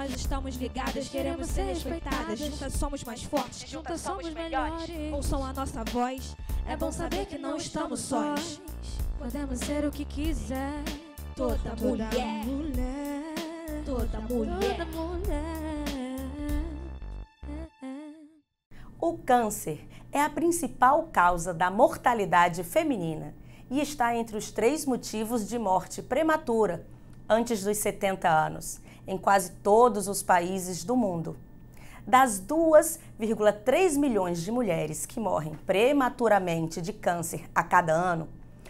nós estamos ligadas, queremos ser respeitadas. Juntas somos mais fortes, juntas somos melhores. Ouçam a nossa voz, é bom saber que não estamos sós. Podemos ser o que quiser. Toda mulher, toda mulher. O câncer é a principal causa da mortalidade feminina e está entre os 3 motivos de morte prematura antes dos 70 anos, em quase todos os países do mundo. Das 2,3 milhões de mulheres que morrem prematuramente de câncer a cada ano,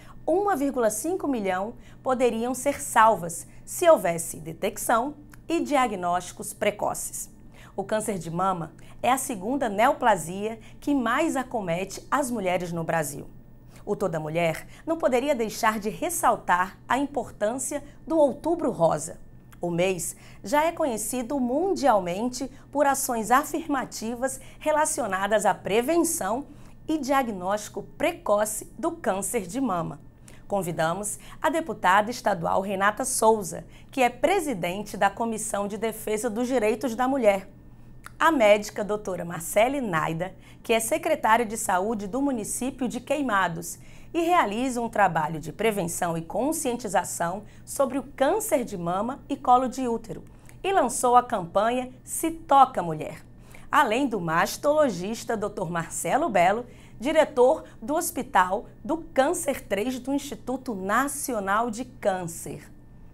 1,5 milhão poderiam ser salvas se houvesse detecção e diagnósticos precoces. O câncer de mama é a segunda neoplasia que mais acomete as mulheres no Brasil. O Toda Mulher não poderia deixar de ressaltar a importância do Outubro Rosa. O mês já é conhecido mundialmente por ações afirmativas relacionadas à prevenção e diagnóstico precoce do câncer de mama. Convidamos a deputada estadual Renata Souza, que é presidente da Comissão de Defesa dos Direitos da Mulher, a médica doutora Marcele Naida, que é secretária de saúde do município de Queimados e realiza um trabalho de prevenção e conscientização sobre o câncer de mama e colo de útero e lançou a campanha Se Toca Mulher. Além do mastologista Dr. Marcelo Belo, diretor do Hospital do Câncer 3 do Instituto Nacional de Câncer.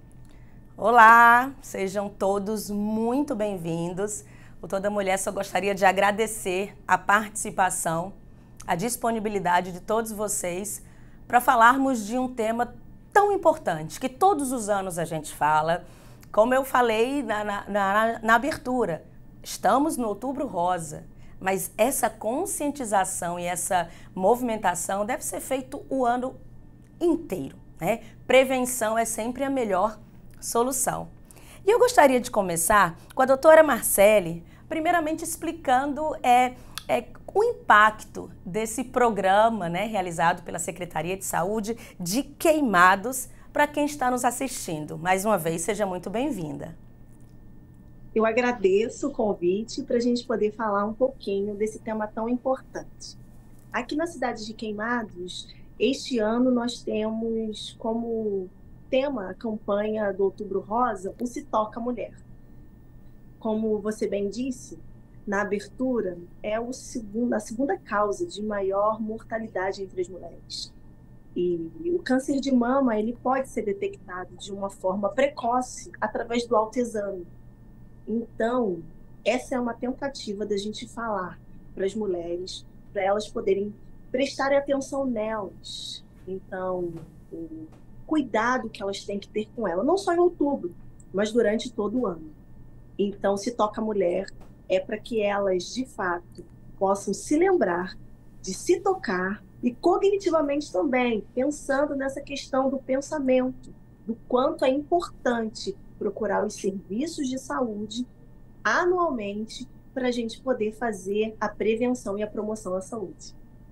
Olá, sejam todos muito bem-vindos. O Toda Mulher só gostaria de agradecer a participação, a disponibilidade de todos vocês para falarmos de um tema tão importante, que todos os anos a gente fala. Como eu falei na abertura, estamos no Outubro Rosa, mas essa conscientização e essa movimentação deve ser feito o ano inteiro, né? Prevenção é sempre a melhor solução. E eu gostaria de começar com a doutora Marcele, primeiramente explicando o impacto desse programa, né, realizado pela Secretaria de Saúde de Queimados para quem está nos assistindo. Mais uma vez, seja muito bem-vinda. Eu agradeço o convite para a gente poder falar um pouquinho desse tema tão importante. Aqui na cidade de Queimados, este ano nós temos como tema a campanha do Outubro Rosa, o Se Toca Mulher. Como você bem disse, na abertura, é a segunda causa de maior mortalidade entre as mulheres. E o câncer de mama ele pode ser detectado de uma forma precoce através do autoexame. Então, essa é uma tentativa da gente falar para as mulheres, para elas poderem prestar atenção nelas. Então, o cuidado que elas têm que ter com ela, não só em outubro, mas durante todo o ano. Então, Se Toca Mulher é para que elas, de fato, possam se lembrar de se tocar e cognitivamente também, pensando nessa questão do pensamento, do quanto é importante procurar os serviços de saúde anualmente para a gente poder fazer a prevenção e a promoção à saúde.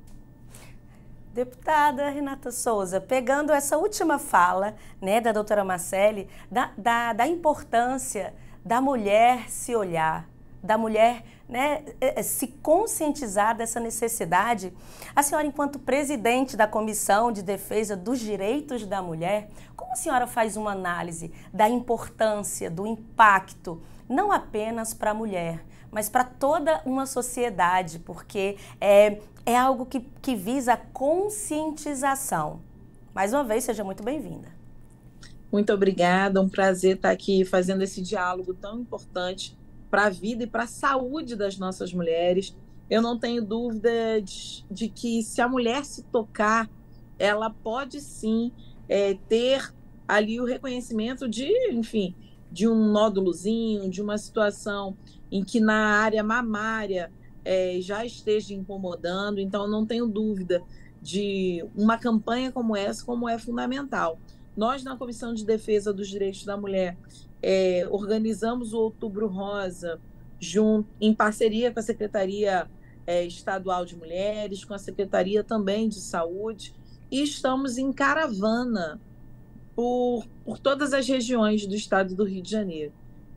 Deputada Renata Souza, pegando essa última fala, né, da doutora Marcele, da importância da mulher se olhar, da mulher, né, se conscientizar dessa necessidade, a senhora, enquanto presidente da Comissão de Defesa dos Direitos da Mulher, como a senhora faz uma análise da importância, do impacto, não apenas para a mulher, mas para toda uma sociedade, porque é algo que visa a conscientização. Mais uma vez, seja muito bem-vinda. Muito obrigada, um prazer estar aqui fazendo esse diálogo tão importante para a vida e para a saúde das nossas mulheres. Eu não tenho dúvida de que se a mulher se tocar, ela pode sim ter ali o reconhecimento de um nódulozinho, de uma situação em que na área mamária já esteja incomodando. Então, não tenho dúvida de uma campanha como essa, como é fundamental. Nós, na Comissão de Defesa dos Direitos da Mulher, organizamos o Outubro Rosa em parceria com a Secretaria Estadual de Mulheres, com a Secretaria também de Saúde, e estamos em caravana por todas as regiões do estado do Rio de Janeiro.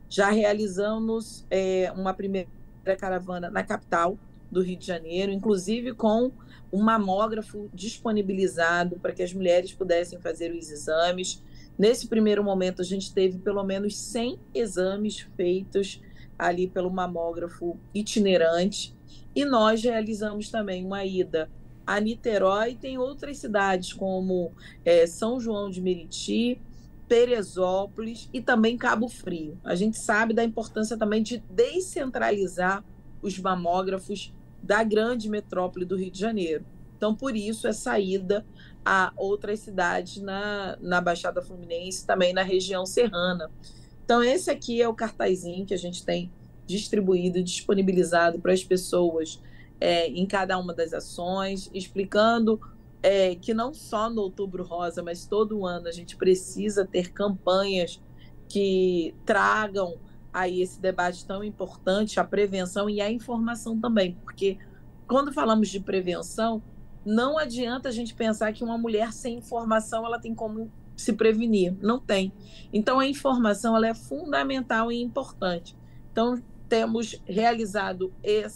Já realizamos uma primeira caravana na capital do Rio de Janeiro, inclusive com um mamógrafo disponibilizado para que as mulheres pudessem fazer os exames. Nesse primeiro momento, a gente teve pelo menos 100 exames feitos ali pelo mamógrafo itinerante, e nós realizamos também uma ida a Niterói. Tem outras cidades como São João de Meriti, Teresópolis e também Cabo Frio. A gente sabe da importância também de descentralizar os mamógrafos da grande metrópole do Rio de Janeiro. Então, por isso, essa ida a outras cidades na Baixada Fluminense, também na região serrana. Então, esse aqui é o cartazinho que a gente tem distribuído, disponibilizado para as pessoas em cada uma das ações, explicando que não só no Outubro Rosa, mas todo ano a gente precisa ter campanhas que tragam aí esse debate tão importante, a prevenção e a informação também, porque quando falamos de prevenção, não adianta a gente pensar que uma mulher sem informação ela tem como se prevenir, não tem. Então a informação ela é fundamental e importante. Então temos realizado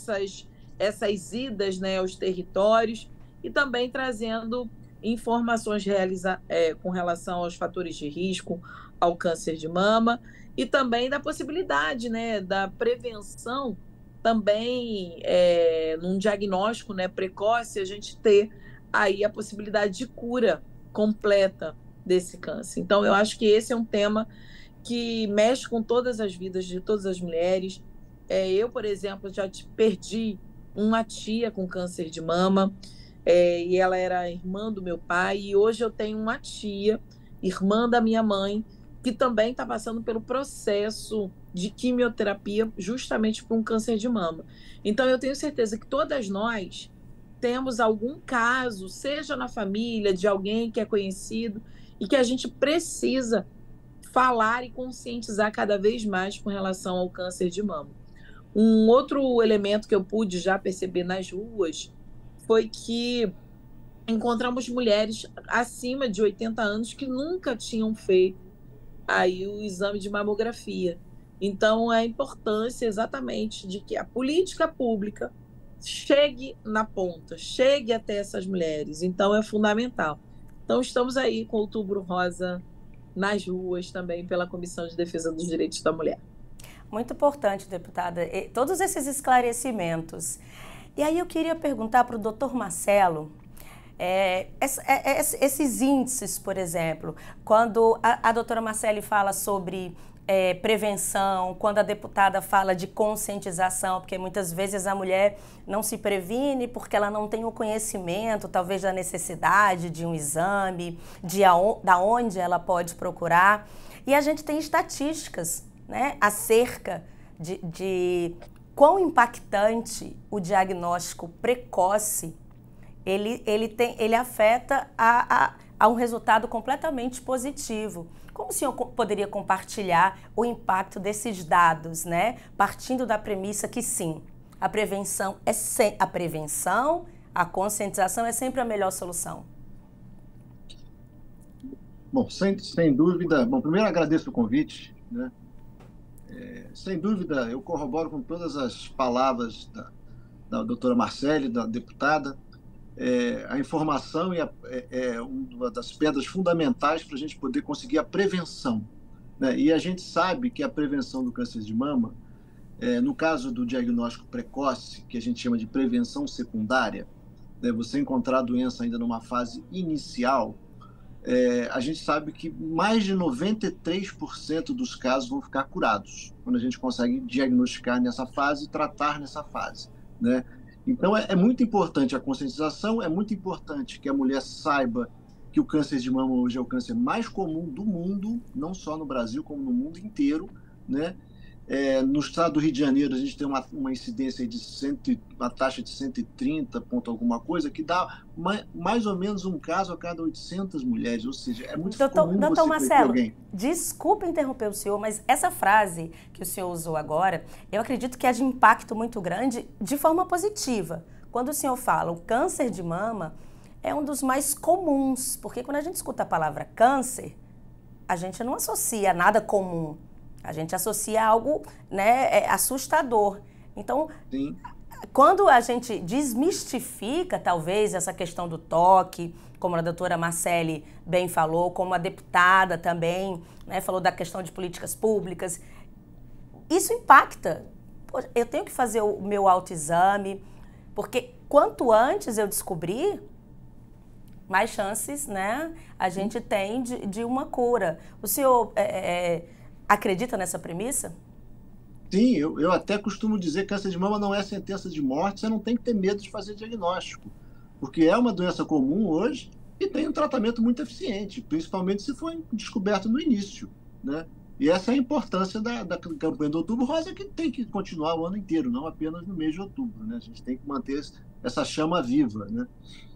essas idas, né, aos territórios, e também trazendo informações com relação aos fatores de risco ao câncer de mama, e também da possibilidade, né, da prevenção também num diagnóstico, né, precoce, a gente ter aí a possibilidade de cura completa desse câncer. Então, eu acho que esse é um tema que mexe com todas as vidas de todas as mulheres. Eu, por exemplo, já perdi uma tia com câncer de mama, e ela era irmã do meu pai, e hoje eu tenho uma tia, irmã da minha mãe, que também está passando pelo processo de quimioterapia justamente por um câncer de mama. Então, eu tenho certeza que todas nós temos algum caso, seja na família, de alguém que é conhecido, e que a gente precisa falar e conscientizar cada vez mais com relação ao câncer de mama. Um outro elemento que eu pude já perceber nas ruas foi que encontramos mulheres acima de 80 anos que nunca tinham feito aí o exame de mamografia. Então, a importância exatamente de que a política pública chegue na ponta, chegue até essas mulheres. Então, é fundamental. Então, estamos aí com o Outubro Rosa nas ruas também pela Comissão de Defesa dos Direitos da Mulher. Muito importante, deputada, todos esses esclarecimentos. E aí eu queria perguntar para o doutor Marcelo, esses índices, por exemplo, quando a doutora Marcele fala sobre prevenção, quando a deputada fala de conscientização, porque muitas vezes a mulher não se previne porque ela não tem o conhecimento, talvez, da necessidade de um exame, da onde ela pode procurar. E a gente tem estatísticas, né, acerca de quão impactante o diagnóstico precoce ele afeta a um resultado completamente positivo. Como o senhor poderia compartilhar o impacto desses dados, né? Partindo da premissa que sim, a conscientização é sempre a melhor solução. Bom, sem dúvida. Bom, primeiro agradeço o convite, né? Sem dúvida, eu corroboro com todas as palavras da doutora Marcele, da deputada. A informação é uma das pedras fundamentais para a gente poder conseguir a prevenção, né? E a gente sabe que a prevenção do câncer de mama, no caso do diagnóstico precoce, que a gente chama de prevenção secundária, né, você encontrar a doença ainda numa fase inicial, a gente sabe que mais de 93% dos casos vão ficar curados, quando a gente consegue diagnosticar nessa fase e tratar nessa fase, né? Então, é muito importante a conscientização, é muito importante que a mulher saiba que o câncer de mama hoje é o câncer mais comum do mundo, não só no Brasil, como no mundo inteiro, né? No estado do Rio de Janeiro, a gente tem uma incidência de uma taxa de 130 ponto alguma coisa, que dá mais ou menos um caso a cada 800 mulheres, ou seja, é muito comum Doutor você Marcelo, alguém. Desculpa interromper o senhor, mas essa frase que o senhor usou agora, eu acredito que é de impacto muito grande de forma positiva. Quando o senhor fala o câncer de mama, é um dos mais comuns, porque quando a gente escuta a palavra câncer, a gente não associa nada comum. A gente associa algo, né, assustador. Então, Sim. quando a gente desmistifica, talvez, essa questão do toque, como a doutora Marcele bem falou, como a deputada também, né, falou da questão de políticas públicas, isso impacta. Eu tenho que fazer o meu autoexame, porque quanto antes eu descobrir, mais chances, né, a gente tem de uma cura. O senhor acredita nessa premissa? Sim, eu até costumo dizer que câncer de mama não é sentença de morte, você não tem que ter medo de fazer diagnóstico, porque é uma doença comum hoje e tem um tratamento muito eficiente, principalmente se for descoberto no início, né? E essa é a importância da campanha do Outubro Rosa, que tem que continuar o ano inteiro, não apenas no mês de outubro, né? A gente tem que manter essa chama viva, né?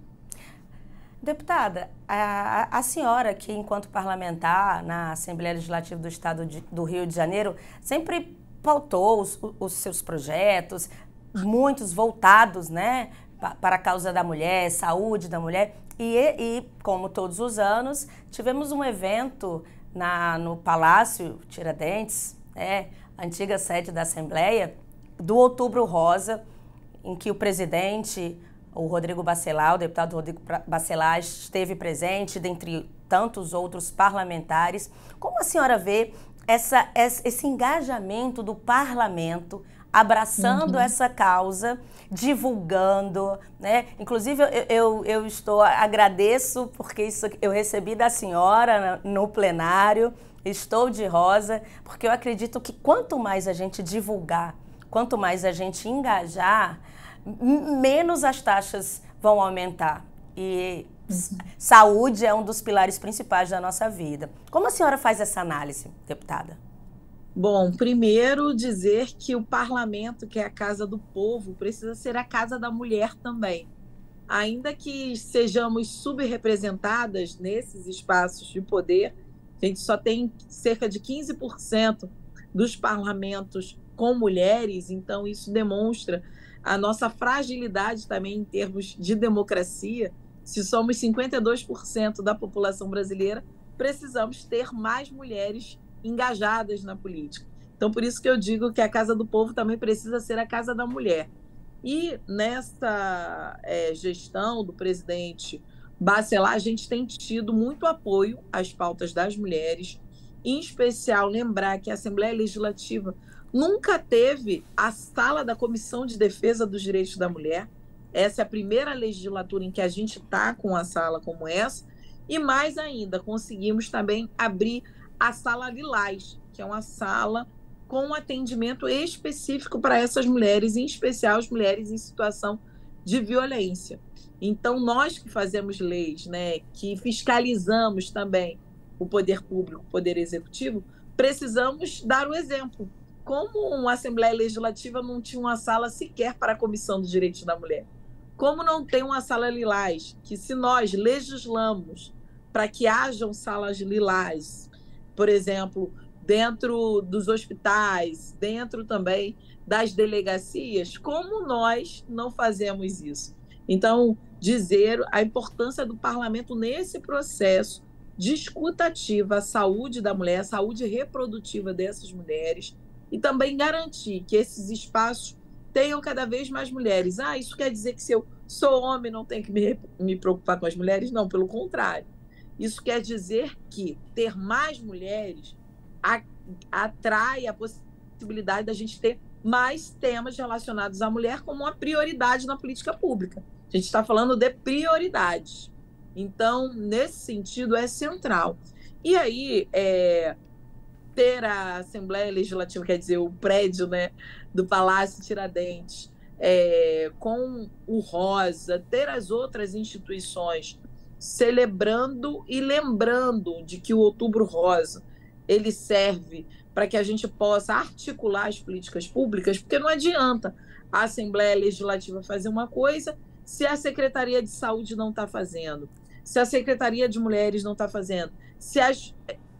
Deputada, a senhora que, enquanto parlamentar na Assembleia Legislativa do Estado do Rio de Janeiro, sempre pautou os seus projetos, muitos voltados, né, para a causa da mulher, saúde da mulher. E como todos os anos, tivemos um evento no Palácio Tiradentes, antiga sede da Assembleia, do Outubro Rosa, em que o presidente, o Rodrigo Bacelar, o deputado Rodrigo Bacelar, esteve presente, dentre tantos outros parlamentares. Como a senhora vê esse engajamento do parlamento, abraçando essa causa, divulgando, né? Inclusive, eu agradeço, porque isso eu recebi da senhora no plenário, estou de rosa, porque eu acredito que quanto mais a gente divulgar, quanto mais a gente engajar, menos as taxas vão aumentar. E saúde é um dos pilares principais da nossa vida. Como a senhora faz essa análise, deputada? Bom, primeiro dizer que o parlamento, que é a casa do povo, precisa ser a casa da mulher também. Ainda que sejamos subrepresentadas nesses espaços de poder, a gente só tem cerca de 15% dos parlamentos com mulheres, então isso demonstra a nossa fragilidade também em termos de democracia. Se somos 52% da população brasileira, precisamos ter mais mulheres engajadas na política. Então, por isso que eu digo que a Casa do Povo também precisa ser a Casa da Mulher. E nessa gestão do presidente Bacelar, a gente tem tido muito apoio às pautas das mulheres, em especial lembrar que a Assembleia Legislativa nunca teve a sala da Comissão de Defesa dos Direitos da Mulher. Essa é a primeira legislatura em que a gente está com a sala como essa. E mais ainda, conseguimos também abrir a Sala Lilás, que é uma sala com atendimento específico para essas mulheres, em especial as mulheres em situação de violência. Então, nós que fazemos leis, né, que fiscalizamos também o poder público, o poder executivo, precisamos dar o exemplo. Como uma Assembleia Legislativa não tinha uma sala sequer para a Comissão dos Direitos da Mulher? Como não tem uma sala lilás, que se nós legislamos para que hajam salas lilás, por exemplo, dentro dos hospitais, dentro também das delegacias, como nós não fazemos isso? Então, dizer a importância do parlamento nesse processo de escutativa à saúde da mulher, à saúde reprodutiva dessas mulheres, e também garantir que esses espaços tenham cada vez mais mulheres. Isso quer dizer que se eu sou homem não tenho que me preocupar com as mulheres? Não, pelo contrário. Isso quer dizer que ter mais mulheres atrai a possibilidade da gente ter mais temas relacionados à mulher como uma prioridade na política pública. A gente está falando de prioridades. Então, nesse sentido, é central. E aí, ter a Assembleia Legislativa, quer dizer, o prédio, né, do Palácio Tiradentes, com o Rosa, ter as outras instituições celebrando e lembrando de que o Outubro Rosa ele serve para que a gente possa articular as políticas públicas, porque não adianta a Assembleia Legislativa fazer uma coisa se a Secretaria de Saúde não está fazendo, se a Secretaria de Mulheres não está fazendo, se as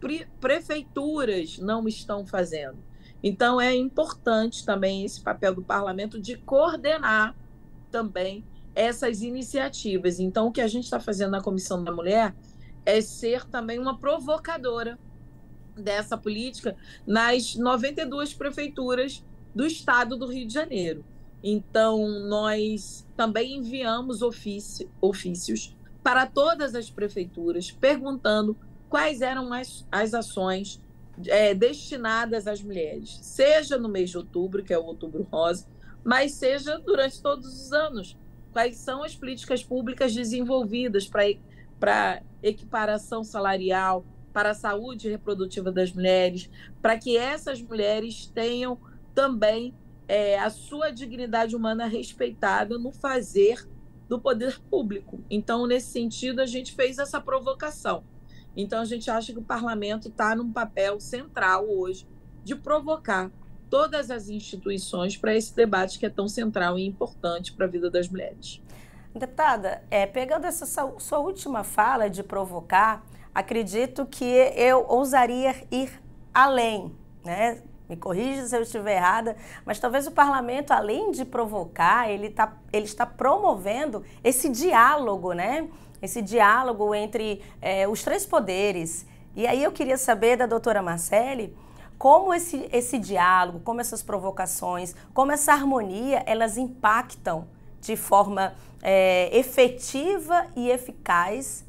prefeituras não estão fazendo. Então, é importante também esse papel do parlamento de coordenar também essas iniciativas. Então, o que a gente está fazendo na Comissão da Mulher é ser também uma provocadora, dessa política nas 92 prefeituras do estado do Rio de Janeiro. Então, nós também enviamos ofícios para todas as prefeituras, perguntando quais eram as ações destinadas às mulheres, seja no mês de outubro, que é o Outubro Rosa, mas seja durante todos os anos. Quais são as políticas públicas desenvolvidas para equiparação salarial, para a saúde reprodutiva das mulheres, para que essas mulheres tenham também a sua dignidade humana respeitada no fazer do poder público. Então, nesse sentido, a gente fez essa provocação. Então, a gente acha que o parlamento está num papel central hoje de provocar todas as instituições para esse debate que é tão central e importante para a vida das mulheres. Deputada, pegando essa sua última fala de provocar, acredito que eu ousaria ir além, né? Me corrija se eu estiver errada, mas talvez o parlamento, além de provocar, ele está promovendo esse diálogo, né? Esse diálogo entre os três poderes. E aí eu queria saber da doutora Marcele como esse diálogo, como essas provocações, como essa harmonia, elas impactam de forma efetiva e eficaz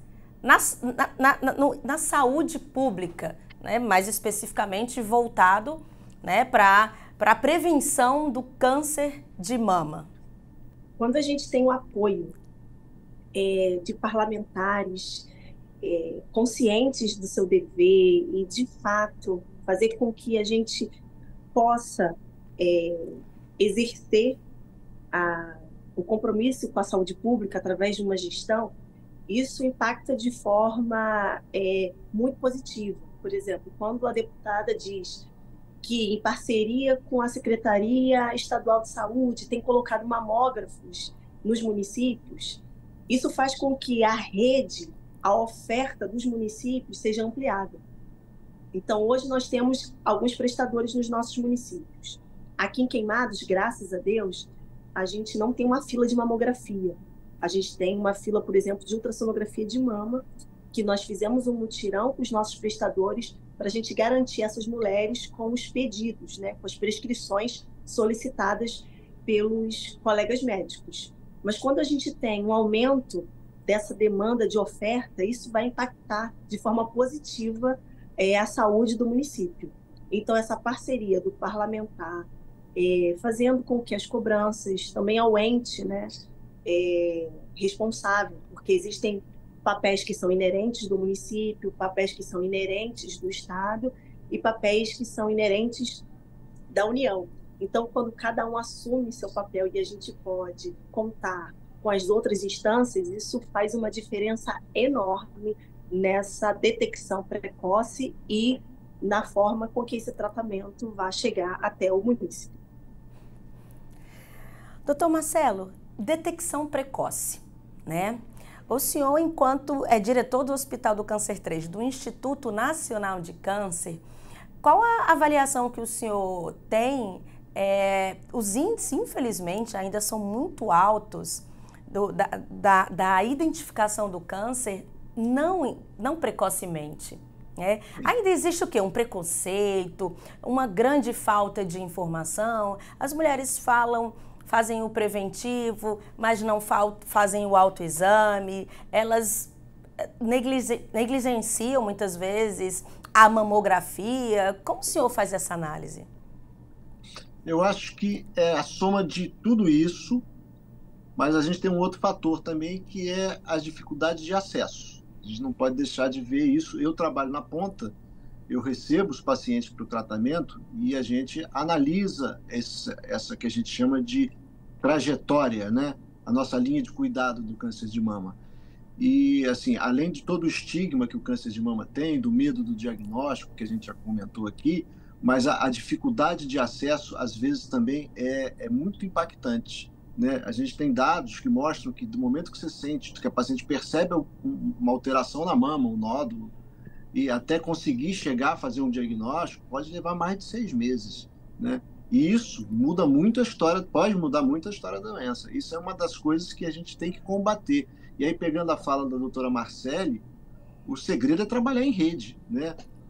na saúde pública, né? Mais especificamente voltado, né, para a prevenção do câncer de mama. Quando a gente tem o apoio de parlamentares conscientes do seu dever e, de fato, fazer com que a gente possa exercer o compromisso com a saúde pública através de uma gestão, isso impacta de forma muito positiva. Por exemplo, quando a deputada diz que, em parceria com a Secretaria Estadual de Saúde, tem colocado mamógrafos nos municípios, isso faz com que a rede, a oferta dos municípios seja ampliada. Então, hoje nós temos alguns prestadores nos nossos municípios. Aqui em Queimados, graças a Deus, a gente não tem uma fila de mamografia. A gente tem uma fila, por exemplo, de ultrassonografia de mama, que nós fizemos um mutirão com os nossos prestadores para a gente garantir essas mulheres com os pedidos, né, com as prescrições solicitadas pelos colegas médicos. Mas quando a gente tem um aumento dessa demanda de oferta, isso vai impactar de forma positiva a saúde do município. Então, essa parceria do parlamentar, fazendo com que as cobranças, também ao ente, né, responsável, porque existem papéis que são inerentes do município, papéis que são inerentes do Estado e papéis que são inerentes da União. Então, quando cada um assume seu papel e a gente pode contar com as outras instâncias, isso faz uma diferença enorme nessa detecção precoce e na forma com que esse tratamento vai chegar até o município. Doutor Marcelo, detecção precoce, né? O senhor, enquanto diretor do Hospital do Câncer 3, do Instituto Nacional de Câncer, qual a avaliação que o senhor tem? Os índices, infelizmente, ainda são muito altos da identificação do câncer não precocemente. Né? Ainda existe o quê? Um preconceito, uma grande falta de informação. As mulheres fazem o preventivo, mas não fazem o autoexame. Elas negligenciam muitas vezes a mamografia. Como o senhor faz essa análise? Eu acho que é a soma de tudo isso, mas a gente tem um outro fator também, que é as dificuldades de acesso. A gente não pode deixar de ver isso. Eu trabalho na ponta, eu recebo os pacientes para o tratamento e a gente analisa essa que a gente chama de trajetória, né? A nossa linha de cuidado do câncer de mama. E, assim, além de todo o estigma que o câncer de mama tem, do medo do diagnóstico, que a gente já comentou aqui, mas a dificuldade de acesso, às vezes, também é muito impactante, né? A gente tem dados que mostram que, do momento que você sente, que a paciente percebe uma alteração na mama, um nódulo, e até conseguir chegar a fazer um diagnóstico, pode levar mais de 6 meses, né? E isso muda muito a história, pode mudar muito a história da doença. Isso é uma das coisas que a gente tem que combater. E aí, pegando a fala da doutora Marcele, o segredo é trabalhar em rede, né?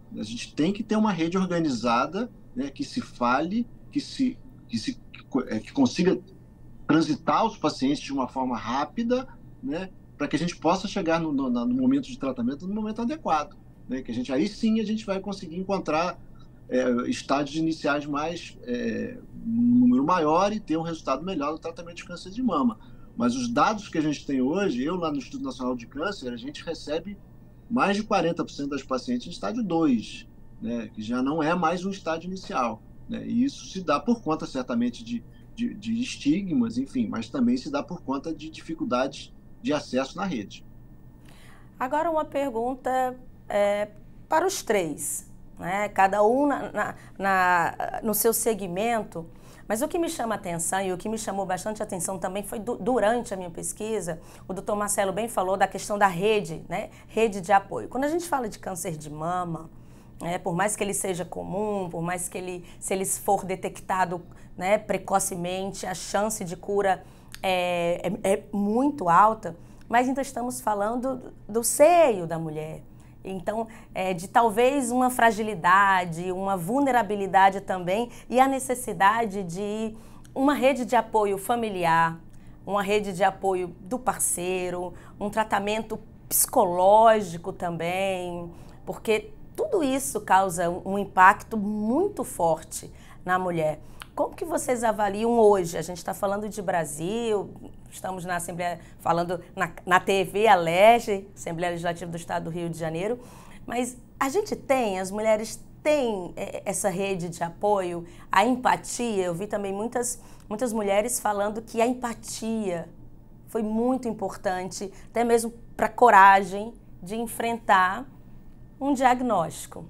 A gente tem que ter uma rede organizada, né, que se fale, que consiga transitar os pacientes de uma forma rápida, né, para que a gente possa chegar no momento de tratamento no momento adequado, né, que aí sim a gente vai conseguir encontrar estágios iniciais um número maior e ter um resultado melhor no tratamento de câncer de mama. Mas os dados que a gente tem hoje, eu lá no Instituto Nacional de Câncer, a gente recebe mais de 40% das pacientes em estágio 2, né, que já não é mais um estágio inicial, né, e isso se dá por conta, certamente, de estigmas, enfim, mas também se dá por conta de dificuldades de acesso na rede. Agora uma pergunta para os três, né, cada um no seu segmento. Mas o que me chama a atenção e o que me chamou bastante atenção também foi durante a minha pesquisa, o doutor Marcelo bem falou da questão da rede, né? Rede de apoio. Quando a gente fala de câncer de mama, por mais que ele seja comum, por mais que se ele for detectado, né, precocemente, a chance de cura é muito alta, mas ainda estamos falando do seio da mulher. Então, de talvez uma fragilidade, uma vulnerabilidade também e a necessidade de uma rede de apoio familiar, uma rede de apoio do parceiro, um tratamento psicológico também, porque tudo isso causa um impacto muito forte na mulher. Como que vocês avaliam hoje? A gente está falando de Brasil, estamos na Assembleia, falando na TV Alerj, Assembleia Legislativa do Estado do Rio de Janeiro, mas as mulheres têm essa rede de apoio, a empatia. Eu vi também muitas mulheres falando que a empatia foi muito importante, até mesmo para a coragem de enfrentar um diagnóstico.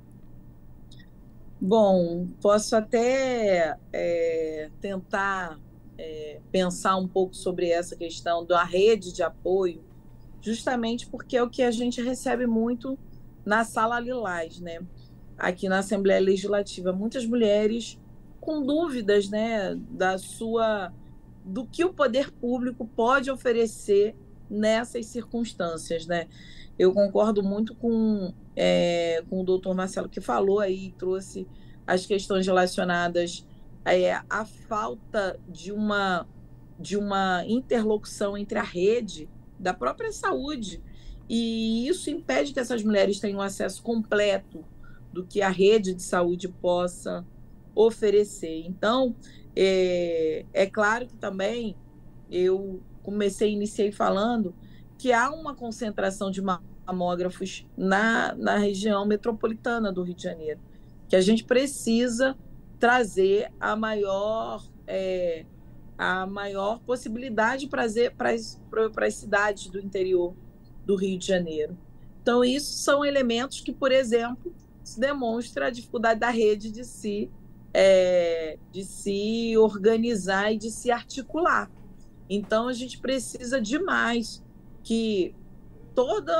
Bom, posso até tentar pensar um pouco sobre essa questão da rede de apoio, justamente porque é o que a gente recebe muito na Sala Lilás, né? Aqui na Assembleia Legislativa. Muitas mulheres com dúvidas, né, do que o poder público pode oferecer nessas circunstâncias, né? Eu concordo muito com o doutor Marcelo, que falou aí, trouxe as questões relacionadas à falta de uma interlocução entre a rede da própria saúde, e isso impede que essas mulheres tenham acesso completo do que a rede de saúde possa oferecer. Então, é claro que também eu iniciei falando que há uma concentração de mamógrafos na região metropolitana do Rio de Janeiro, que a gente precisa trazer a maior possibilidade para as cidades do interior do Rio de Janeiro. Então, isso são elementos que, por exemplo, se demonstra a dificuldade da rede de se organizar e de se articular. Então, a gente precisa demais que toda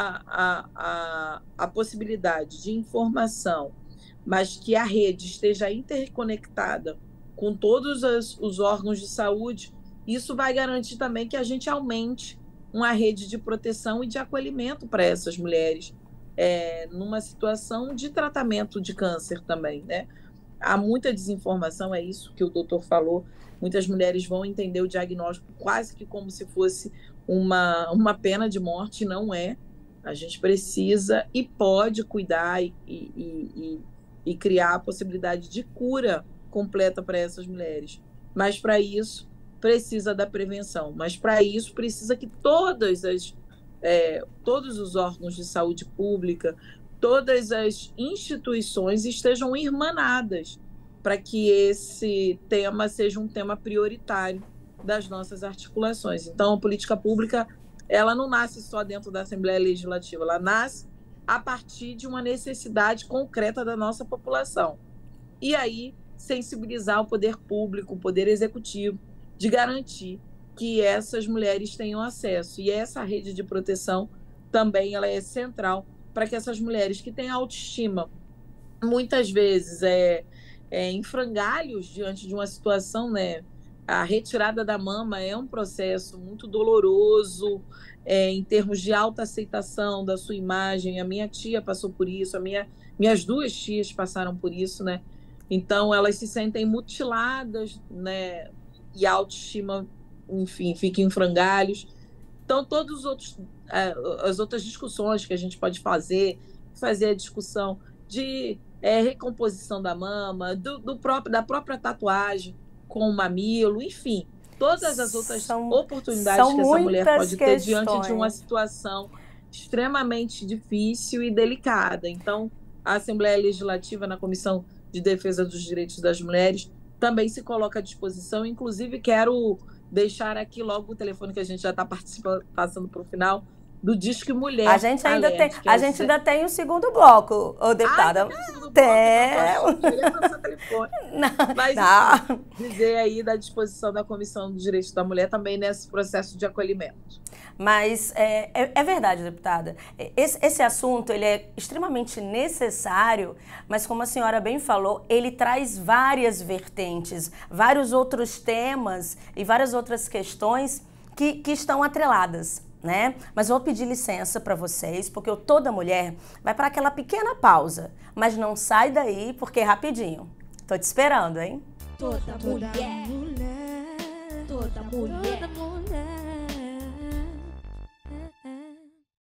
a possibilidade de informação, mas que a rede esteja interconectada com todos os órgãos de saúde, isso vai garantir também que a gente aumente uma rede de proteção e de acolhimento para essas mulheres, numa situação de tratamento de câncer também, né? Há muita desinformação, é isso que o doutor falou. Muitas mulheres vão entender o diagnóstico quase que como se fosse uma pena de morte, não é. A gente precisa e pode cuidar e criar a possibilidade de cura completa para essas mulheres. Mas para isso precisa da prevenção. Mas para isso precisa que todos os órgãos de saúde pública, todas as instituições estejam irmanadas para que esse tema seja um tema prioritário das nossas articulações. Então, a política pública, ela não nasce só dentro da Assembleia Legislativa, ela nasce a partir de uma necessidade concreta da nossa população. E aí, sensibilizar o poder público, o poder executivo, de garantir que essas mulheres tenham acesso. E essa rede de proteção também ela é central para que essas mulheres que têm autoestima, muitas vezes em frangalhos diante de uma situação, né? A retirada da mama é um processo muito doloroso, em termos de autoaceitação da sua imagem. A minha tia passou por isso, a minha Minhas 2 tias passaram por isso, né? Então, elas se sentem mutiladas, né? E a autoestima, enfim, fica em frangalhos. Então, todos os outros, as outras discussões que a gente pode fazer a discussão de recomposição da mama, da própria tatuagem com o mamilo, enfim, todas as outras oportunidades que essa mulher pode ter diante de uma situação extremamente difícil e delicada. Então, a Assembleia Legislativa, na Comissão de Defesa dos Direitos das Mulheres, também se coloca à disposição. Inclusive, quero deixar aqui logo o telefone que a gente já está passando para o final, do Disque Mulher. A gente ainda tem o segundo bloco, ô deputada. Mas dizer aí da disposição da Comissão dos Direitos da Mulher também nesse processo de acolhimento. Mas é verdade, deputada. Esse assunto ele é extremamente necessário, mas como a senhora bem falou, ele traz várias vertentes, vários outros temas e várias outras questões que estão atreladas, né? Mas vou pedir licença para vocês, porque o Toda Mulher vai para aquela pequena pausa, mas não sai daí, porque é rapidinho. Tô te esperando, hein? Toda mulher, toda mulher, toda mulher.